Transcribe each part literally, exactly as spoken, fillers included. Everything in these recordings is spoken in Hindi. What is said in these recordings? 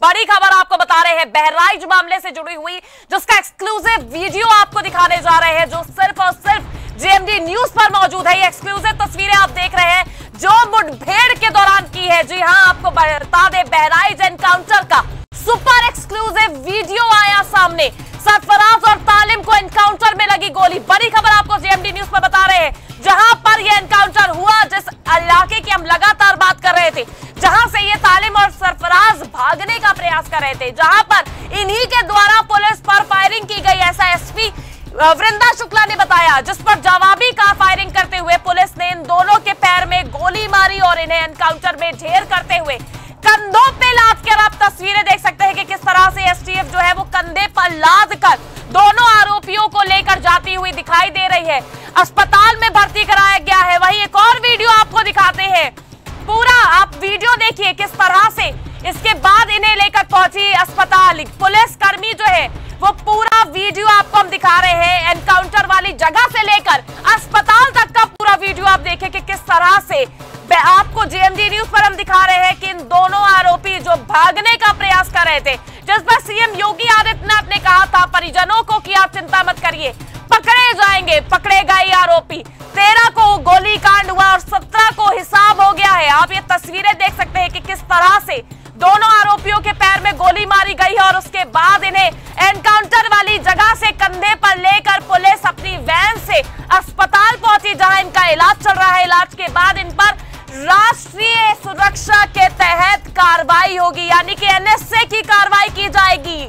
बड़ी खबर आपको बता रहे हैं बहराइच मामले से जुड़ी हुई, जिसका एक्सक्लूसिव वीडियो आपको दिखाने जा रहे हैं, जो सिर्फ और सिर्फ जेएमडी न्यूज पर मौजूद है। ये एक्सक्लूसिव तस्वीरें आप देख रहे हैं जो मुठभेड़ के दौरान की है। जी हां, आपको बता दें बहराइच एनकाउंटर का सुपर एक्सक्लूसिव वीडियो आया सामने। सरफराज और तालिम को एनकाउंटर में लगी गोली। बड़ी खबर आपको जेएमडी न्यूज पर बता रहे हैं, जहां पर यह एनकाउंटर हुआ, जिस इलाके की हम लगातार बात कर रहे थे, जहां से ये तालिम और सरफराज भागने का प्रयास कर रहे थे, जहां पर इन्हीं के द्वारा पुलिस पर फायरिंग की गई, ऐसा एसपी वृंदा शुक्ला ने बताया, जिस पर जवाबी का फायरिंग करते हुए पुलिस ने इन दोनों के पैर में गोली मारी और इन्हें एनकाउंटर में ढेर करते हुए कंधों पे लाद कर आप तस्वीरें देख सकते हैं कि किस तरह से एसटीएफ जो है वो कंधे पर लाद कर दोनों आरोपियों को लेकर जाती हुई दिखाई दे रही है। अस्पताल में भर्ती कराया गया है। वहीं एक और वीडियो आपको दिखाते हैं, पूरा आप वीडियो देखिए किस तरह से इसके बाद इन्हें लेकर पहुंची अस्पताल। पुलिस कर्मी जो है वो पूरा वीडियो आपको हम दिखा रहे हैं, एनकाउंटर वाली जगह से लेकर अस्पताल तक का पूरा वीडियो आप देखें कि किस तरह से आपको जेएमडी न्यूज पर हम दिखा रहे हैं कि इन दोनों आरोपी जो भागने का प्रयास कर रहे थे, जिस पर सीएम योगी आदित्यनाथ ने कहा था परिजनों को कि आप चिंता मत करिए, पकड़े जाएंगे, पकड़े गए आरोपी। तेरह को गोली कांड हुआ और सत्रह को हिसाब हो गया है। आप ये तस्वीरें देख सकते हैं कि किस तरह से दोनों आरोपियों के पैर में गोली मारी गई और उसके बाद इन्हें एनकाउंटर वाली जगह से कंधे पर लेकर पुलिस अपनी वैन से अस्पताल पहुंची, जहां इनका इलाज चल रहा है। इलाज के बाद इन पर राष्ट्रीय सुरक्षा के तहत कार्रवाई होगी, यानी कि एनएसए की कार्रवाई की जाएगी।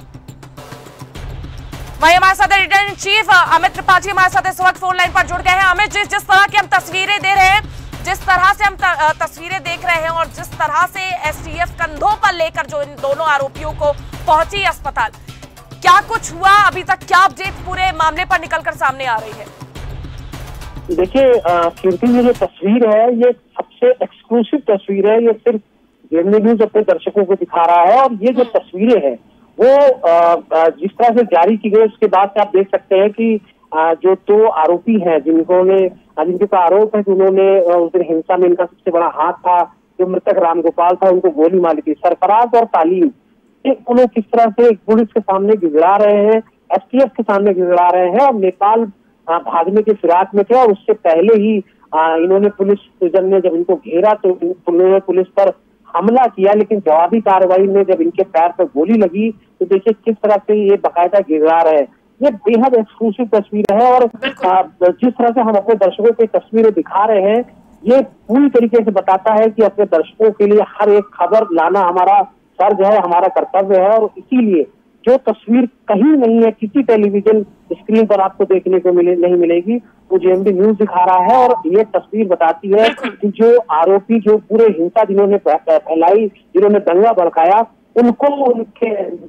वहीं हमारे साथ editor in chief Amit Tripathi हमारे साथ इस वक्त फोन लाइन पर जुड़ गए हैं। अमित जी, जिस तरह की हम तस्वीरें दे रहे हैं, जिस तरह से हम तस्वीरें देख रहे हैं और जिस तरह से एसटीएफ कंधों पर लेकर जो इन दोनों आरोपियों को पहुंची अस्पताल, क्या कुछ हुआ अभी तक, क्या अपडेट पूरे मामले पर निकलकर सामने आ रही है? देखिए कीर्ति, ये जो तस्वीर है ये सबसे एक्सक्लूसिव तस्वीर है। ये सिर्फ जेएमडी न्यूज अपने दर्शकों को दिखा रहा है और ये जो तस्वीरें हैं वो जिस तरह से जारी की गई उसके बाद से आप देख सकते हैं कि जो दो आरोपी हैं जिन्होंने जिनके का आरोप है कि उन्होंने उस दिन हिंसा में इनका सबसे बड़ा हाथ था, जो मृतक रामगोपाल था, उनको गोली मारी थी। सरफराज और तालीम एक उन्हें किस तरह से पुलिस के सामने गिड़गिड़ा रहे हैं, एसटीएफ के सामने गिड़गिड़ा रहे हैं और नेपाल भागने के फिराक में थे। और उससे पहले ही इन्होंने पुलिस जन ने जब इनको घेरा तो उन्होंने पुलिस पर हमला किया, लेकिन जवाबी कार्रवाई में जब इनके पैर पर गोली लगी तो देखिए किस तरह से ये बाकायदा गिड़गिड़ा रहे हैं। ये बेहद एक्सक्लूसिव तस्वीर है और जिस तरह से हम अपने दर्शकों को तस्वीरें दिखा रहे हैं, ये पूरी तरीके से बताता है कि अपने दर्शकों के लिए हर एक खबर लाना हमारा फर्ज है, हमारा कर्तव्य है। और इसीलिए जो तस्वीर कहीं नहीं है, किसी टेलीविजन स्क्रीन पर आपको देखने को मिले नहीं मिलेगी, वो जेएमडी न्यूज दिखा रहा है। और ये तस्वीर बताती है कि जो आरोपी जो पूरे हिंसा जिन्होंने फैलाई, जिन्होंने दंगा भड़काया, उनको उनके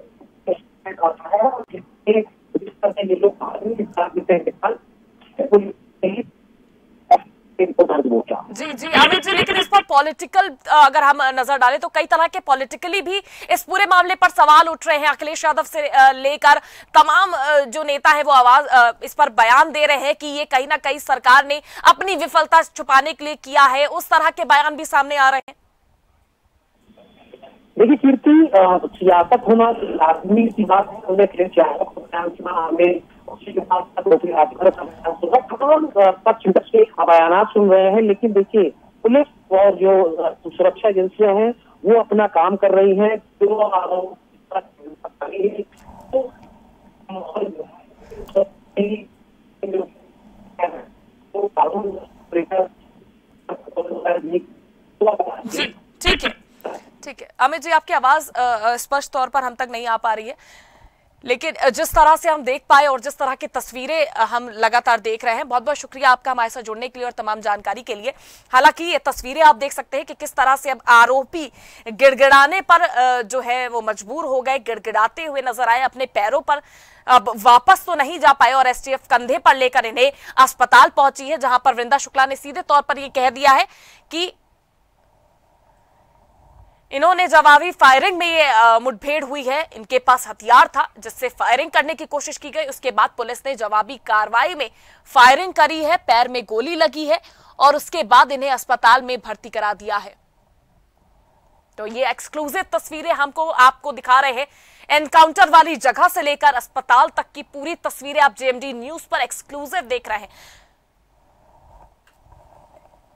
जी जी अमित जी, लेकिन इस पर पॉलिटिकल अगर हम नजर डालें तो कई तरह के पॉलिटिकली भी इस पूरे मामले पर सवाल उठ रहे हैं। अखिलेश यादव से लेकर तमाम जो नेता है वो आवाज इस पर बयान दे रहे हैं कि ये कहीं ना कहीं सरकार ने अपनी विफलता छुपाने के लिए किया है। उस तरह के बयान भी सामने आ रहे हैं। देखिए कीर्ति, सियासत होना लाजमी सी बात है, हमें उसी के साथ तमाम पक्ष से बयान सुन रहे हैं। लेकिन देखिए पुलिस और जो सुरक्षा एजेंसियां हैं वो अपना काम कर रही हैं। ठीक है ठीक है अमित जी, आपकी आवाज स्पष्ट तौर पर हम तक नहीं आ पा रही है, लेकिन जिस तरह से हम देख पाए और जिस तरह की तस्वीरें हम लगातार देख रहे हैं, बहुत बहुत शुक्रिया आपका हमारे साथ जुड़ने के लिए और तमाम जानकारी के लिए। हालांकि ये तस्वीरें आप देख सकते हैं कि किस तरह से अब आरोपी गिड़गिड़ाने पर जो है वो मजबूर हो गए, गिड़गिड़ाते हुए नजर आए, अपने पैरों पर अब वापस तो नहीं जा पाए और एसटीएफ कंधे पर लेकर इन्हें अस्पताल पहुंची है, जहां पर वृंदा शुक्ला ने सीधे तौर पर यह कह दिया है कि इन्होंने जवाबी फायरिंग में ये मुठभेड़ हुई है, इनके पास हथियार था जिससे फायरिंग करने की कोशिश की गई। उसके बाद पुलिस ने जवाबी कार्रवाई में फायरिंग करी है, पैर में गोली लगी है और उसके बाद इन्हें अस्पताल में भर्ती करा दिया है। तो ये एक्सक्लूसिव तस्वीरें हमको आपको दिखा रहे हैं, एनकाउंटर वाली जगह से लेकर अस्पताल तक की पूरी तस्वीरें आप जेएमडी न्यूज पर एक्सक्लूसिव देख रहे हैं।